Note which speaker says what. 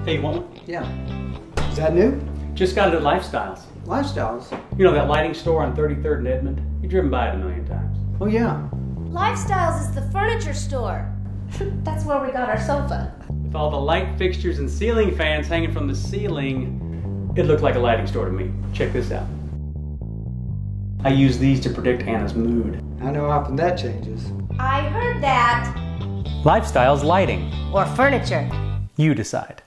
Speaker 1: Hey, you want one?
Speaker 2: Yeah. Is that new?
Speaker 1: Just got it at Lifestyles.
Speaker 2: Lifestyles?
Speaker 1: You know that lighting store on 33rd and Edmond? You've driven by it a million times.
Speaker 2: Oh, yeah.
Speaker 3: Lifestyles is the furniture store. That's where we got our sofa.
Speaker 1: With all the light fixtures and ceiling fans hanging from the ceiling, it looked like a lighting store to me. Check this out. I use these to predict Anna's mood.
Speaker 2: I know how often that changes.
Speaker 3: I heard that.
Speaker 1: Lifestyles lighting.
Speaker 3: Or furniture.
Speaker 1: You decide.